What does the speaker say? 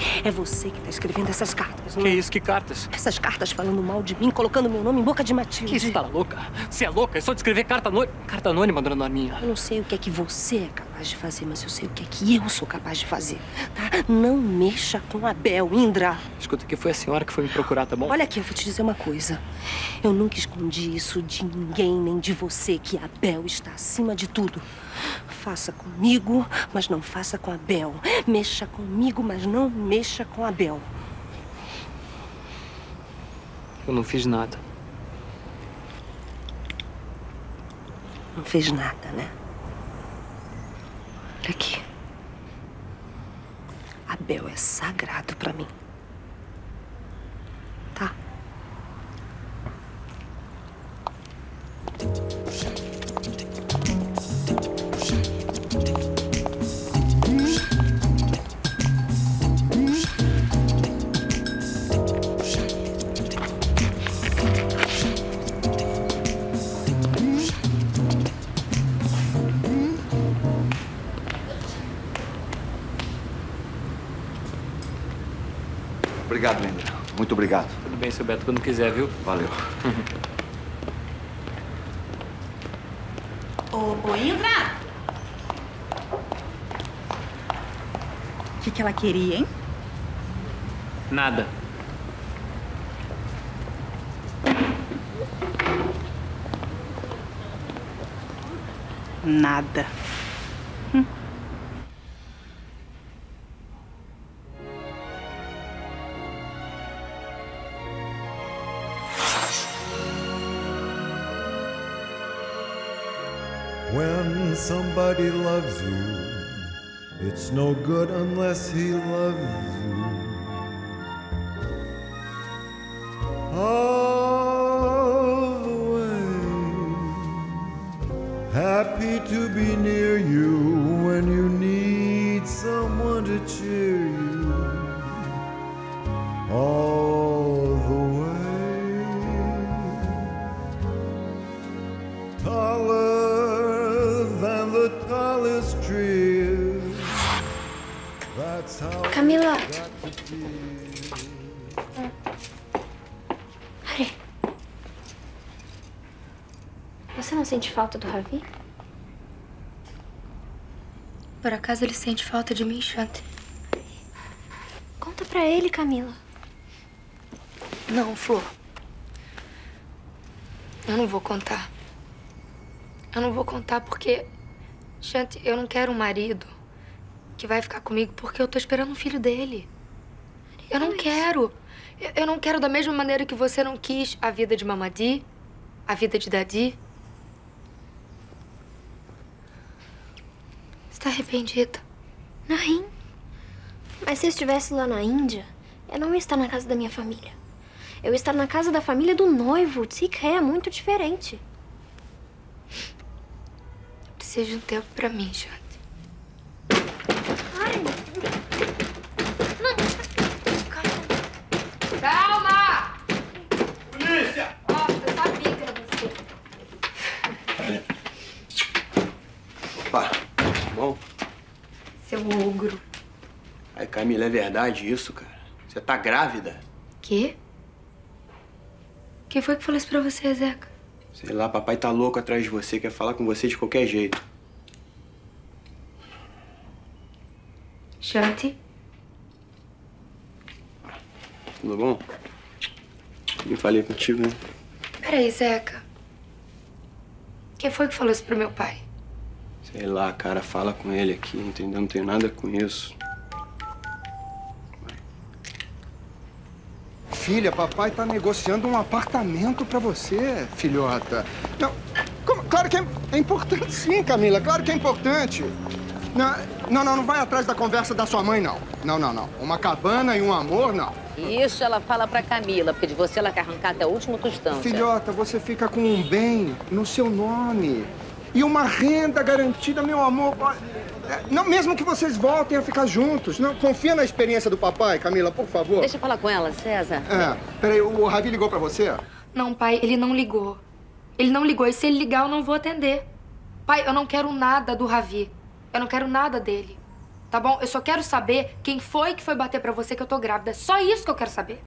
É você que tá escrevendo essas cartas, não Que é? isso? Que cartas? Essas cartas falando mal de mim, colocando meu nome em boca de Matilde. Que isso? Tá louca? Você é louca? É só de escrever carta anônima, dona Norminha. Eu não sei o que é que você é capaz de fazer, mas eu sei o que é que eu sou capaz de fazer, tá? Não mexa com a Bel, Indra. Escuta, que foi a senhora que foi me procurar, tá bom? Olha aqui, eu vou te dizer uma coisa. Eu nunca escondi isso de ninguém, nem de você, que a Bel está acima de tudo. Faça comigo, mas não faça com a Bel. Mexa comigo, mas não mexa com a Bel. Eu não fiz nada. Não fez nada, né? Olha aqui. A Bel é sagrado pra mim. Tá? Obrigado, Indra. Muito obrigado. Tudo bem, seu Beto, quando quiser, viu? Valeu. Ô, Indra! O que ela queria, hein? Nada. Nada. When somebody loves you, it's no good unless he loves you. All the way, happy to be near you when you need someone to cheer you. All the way, taller than the tallest tree. That's how Camila. it's got to be. Harry. Você não sente falta do Ravi? Por acaso ele sente falta de mim, Shanti? Conta pra ele, Camila. Não, Flor. Eu não vou contar. Eu não vou contar porque... Shanti, eu não quero um marido que vai ficar comigo porque eu tô esperando um filho dele. Eu não quero. Eu não quero da mesma maneira que você não quis a vida de Mamadi, a vida de Dadi. Você tá arrependida? Narim. Mas se eu estivesse lá na Índia, eu não ia estar na casa da minha família. Eu ia estar na casa da família do noivo. Tzikhe é muito diferente. Eu preciso de um tempo pra mim, Shanti. Ai, Calma! Polícia! Nossa, eu sabia que era você. Opa, bom? Seu ogro. Ai, Camila, é verdade isso, cara? Você tá grávida? Quê? Quem foi que falou isso pra você, Zeca? Sei lá, papai tá louco atrás de você, quer falar com você de qualquer jeito. Shanti? Tudo bom? Eu falei contigo, né? Peraí, Zeca. Quem foi que falou isso pro meu pai? Sei lá, cara, fala com ele aqui, entendeu? Não tenho nada com isso. Filha, papai tá negociando um apartamento pra você, filhota. Não, claro que é importante sim, Camila. Claro que é importante. Não vai atrás da conversa da sua mãe, não. Não. Uma cabana e um amor, não. Isso ela fala pra Camila, porque de você ela quer arrancar até o último tostão. Filhota, você fica com um bem no seu nome. E uma renda garantida, meu amor. Não, mesmo que vocês voltem a ficar juntos. Não, confia na experiência do papai, Camila, por favor. Deixa eu falar com ela, César. Peraí, o Ravi ligou pra você? Não, pai, ele não ligou. Ele não ligou, e se ele ligar, eu não vou atender. Pai, eu não quero nada do Ravi. Eu não quero nada dele. tá bom? Eu só quero saber quem foi que foi bater pra você que eu tô grávida. É só isso que eu quero saber.